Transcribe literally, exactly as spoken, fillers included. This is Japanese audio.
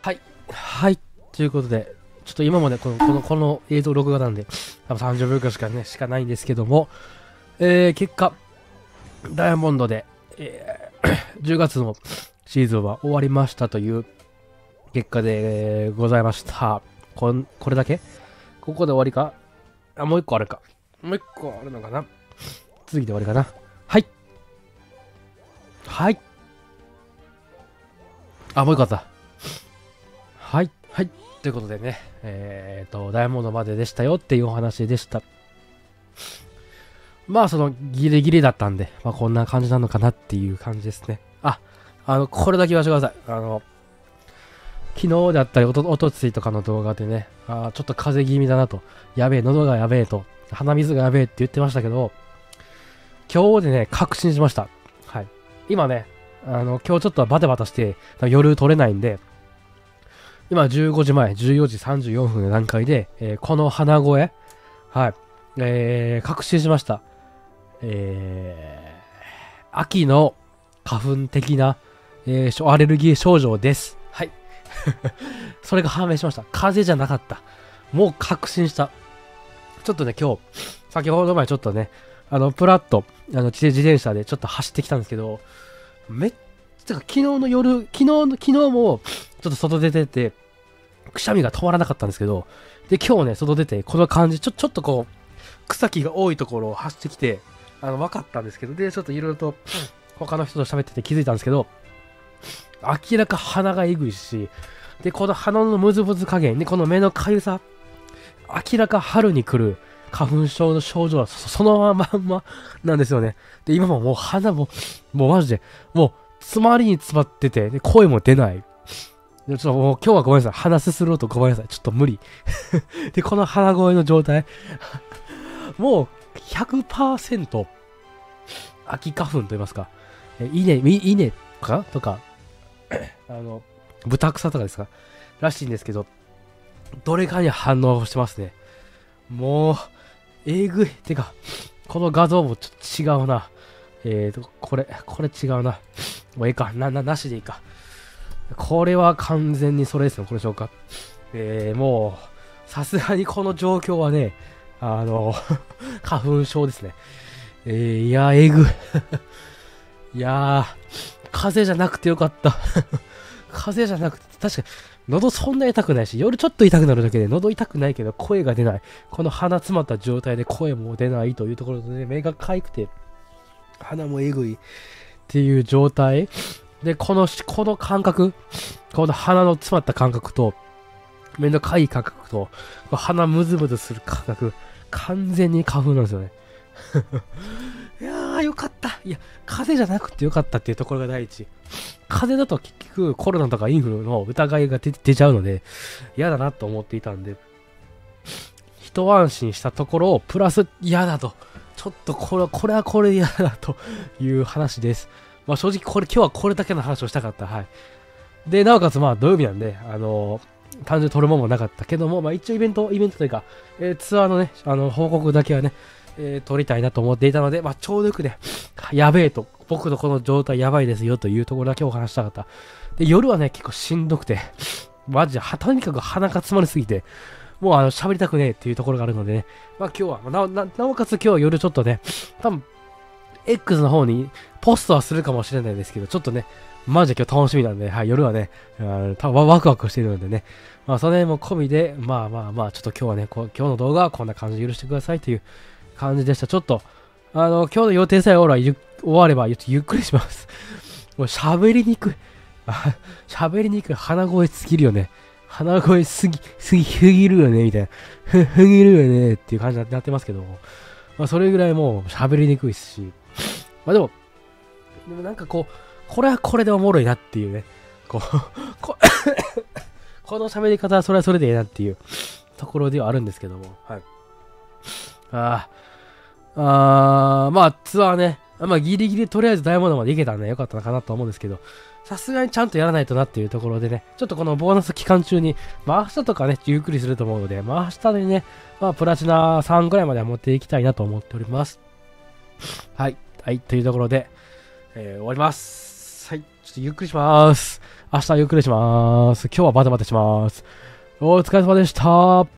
はい。はい。ということで、ちょっと今までこの、この、この映像録画なんで、多分さんじゅっぷんかんしかね、しかないんですけども、えー、結果、ダイヤモンドで、えー、じゅうがつのシーズンは終わりましたという結果でございました。こん、これだけここで終わりかあ、もう一個あるか。もう一個あるのかな次で終わりかな。はい。はい。あ、もう一個あった。はい。はい。ということでね、えーと、ダイヤモンドまででしたよっていうお話でした。まあ、その、ギリギリだったんで、まあ、こんな感じなのかなっていう感じですね。あ、あの、これだけ言わせてください。あの、昨日だったりおと、おとついとかの動画でね、あちょっと風邪気味だなと、やべえ、喉がやべえと、鼻水がやべえって言ってましたけど、今日でね、確信しました。はい。今ね、あの、今日ちょっとバタバタして、夜撮れないんで、今じゅうごじまえ、じゅうよじさんじゅうよんぷんの段階で、えー、この鼻声、はい、えー、確信しました。えー、秋の花粉的な、えー、アレルギー症状です。はい。それが判明しました。風邪じゃなかった。もう確信した。ちょっとね、今日、先ほど前ちょっとね、あの、プラッと、あの、自転車でちょっと走ってきたんですけど、めっちゃ、昨日の夜、昨日の、昨日も、ちょっと外出てて、くしゃみが止まらなかったんですけど、で、今日ね、外出て、この感じ、ちょ、ちょっとこう、草木が多いところを走ってきて、あの、分かったんですけど、で、ちょっといろいろと、他の人と喋ってて気づいたんですけど、明らか鼻がえぐいし、で、この鼻のムズムズ加減、で、この目のかゆさ、明らか春に来る花粉症の症状はそ、そのまんまなんですよね。で、今ももう鼻も、もうマジで、もう、詰まりに詰まってて、で、声も出ない。で、ちょっともう今日はごめんなさい。鼻すすろうとごめんなさい。ちょっと無理。で、この鼻声の状態、もうひゃくパーセント秋花粉と言いますか、え稲、稲かとか、あの、豚草とかですからしいんですけど、どれかに反応してますね。もう、えぐい。てか、この画像もちょっと違うな。えーと、これ、これ違うな。もういいか。な、な、なしでいいか。これは完全にそれですね。これでしょうか。えー、もう、さすがにこの状況はね、あの、花粉症ですね。えー、いや、えぐい。いやー、風邪じゃなくてよかった。風邪じゃなくて、確かに、喉そんな痛くないし、夜ちょっと痛くなるだけで喉痛くないけど声が出ない。この鼻詰まった状態で声も出ないというところで、ね、目がかゆくて、鼻もえぐいっていう状態。で、この、この感覚、この鼻の詰まった感覚と、目のかゆい感覚と、鼻ムズムズする感覚、完全に花粉なんですよね。いやー、よかった。いや、風邪じゃなくてよかったっていうところが第一。風邪だと結局コロナとかインフルの疑いが出出ちゃうので、嫌だなと思っていたんで、一安心したところをプラス嫌だと。ちょっとこれ、これはこれ嫌だという話です。まあ正直これ、今日はこれだけの話をしたかった。はい。で、なおかつまあ土曜日なんで、あのー、単純に撮るもんもなかったけども、まあ一応イベント、イベントというか、えー、ツアーのね、あの、報告だけはね、えー、撮りたいなと思っていたので、まあちょうどよくね、やべえと、僕のこの状態やばいですよというところだけお話したかった。で、夜はね、結構しんどくて、マジで、とにかく鼻が詰まりすぎて、もうあの、喋りたくねえっていうところがあるのでね、まあ今日は、な、な、なおかつ今日は夜ちょっとね、多分、X の方にポストはするかもしれないですけど、ちょっとね、マジで今日楽しみなんで、はい、夜はね、多分ワクワクしているのでね、まあその辺も込みで、まあまあまあ、ちょっと今日はね、こ今日の動画はこんな感じで許してくださいという感じでした。ちょっと、あの、今日の予定さえ終われば、ゆっくりします。もう喋りにくい。喋りにくい。鼻声すぎるよね。鼻声すぎ、すぎ、すぎるよね、みたいな。ふ、ふぎるよね、っていう感じになってますけども。まあ、それぐらいもう喋りにくいし。まあでも、でもなんかこう、これはこれでおもろいなっていうね。こう、ここの喋り方はそれはそれでいいなっていうところではあるんですけども。はい。ああ。あー、まあツアーね、まあギリギリとりあえずダイヤモンドまで行けたんでよかったのかなと思うんですけど、さすがにちゃんとやらないとなっていうところでね、ちょっとこのボーナス期間中に、まあ明日とかね、ゆっくりすると思うので、まあ明日でね、まあプラチナさんぐらいまでは持っていきたいなと思っております。はい。はい。というところで、えー、終わります。はい。ちょっとゆっくりします。 明日ゆっくりします。今日はバタバタします。お疲れ様でした。